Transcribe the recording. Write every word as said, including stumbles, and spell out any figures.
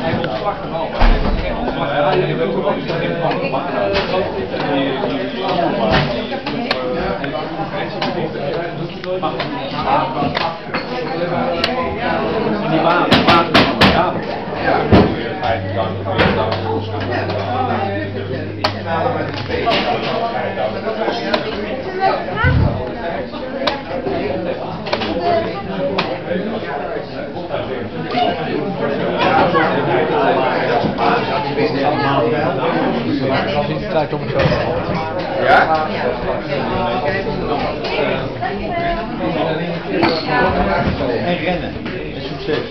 Die baan, die baan, ja. Tijd om het zo te ja? En rennen. En succes.